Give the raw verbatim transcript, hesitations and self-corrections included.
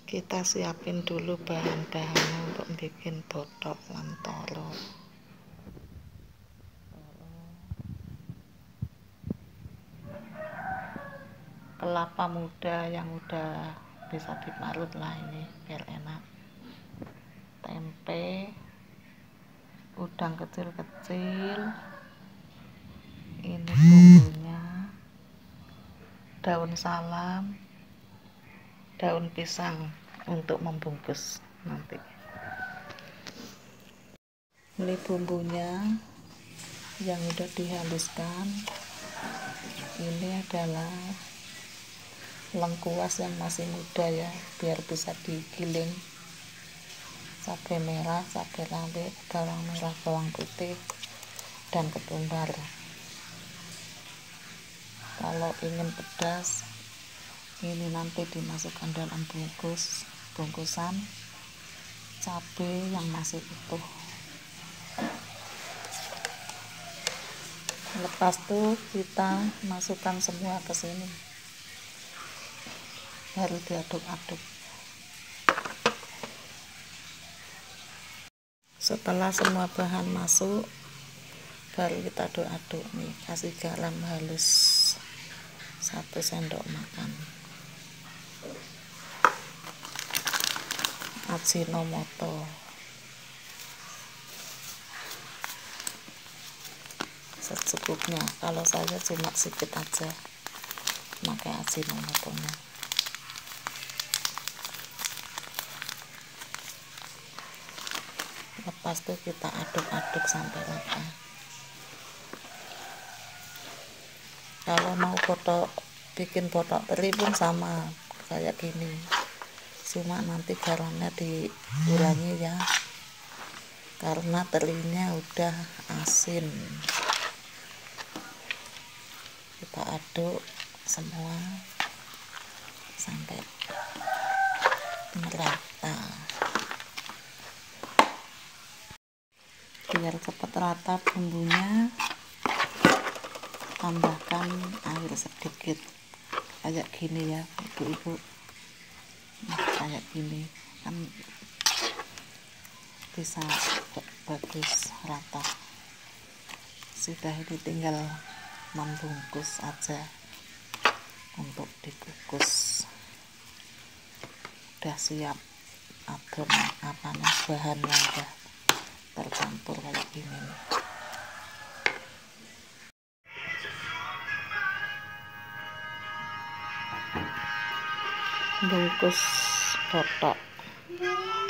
Kita siapin dulu bahan-bahannya untuk bikin botok lan tolo. Kelapa muda yang udah bisa diparut lah ini biar enak. Tempe, udang kecil-kecil, ini bumbunya, daun salam, daun pisang untuk membungkus nanti. Ini bumbunya yang udah dihaluskan. Ini adalah lengkuas yang masih muda ya, biar bisa digiling. Cabai merah, cabai rawit, bawang merah, bawang putih, dan ketumbar. Kalau ingin pedas, ini nanti dimasukkan dalam bungkus bungkusan cabai yang masih utuh. Lepas itu kita masukkan semua ke sini, baru diaduk-aduk. Setelah semua bahan masuk, baru kita aduk-aduk nih, kasih garam halus satu sendok makan, Ajinomoto secukupnya. Kalau saya cuma sedikit aja pakai Ajinomotonya. Lepas itu kita aduk-aduk sampai rata. Kalau mau botok, bikin botok teri pun sama kayak gini, cuma nanti garamnya dikurangi ya, karena terinya udah asin. Kita aduk semua sampai merata, biar cepat rata bumbunya. Tambahkan air sedikit kayak gini ya ibu-ibu, nah, kayak gini kan bisa bagus rata. Sudah, ini tinggal membungkus aja untuk dikukus. Udah siap adonan apanya, bahannya udah tercampur kayak gini nih. Bungkus botok.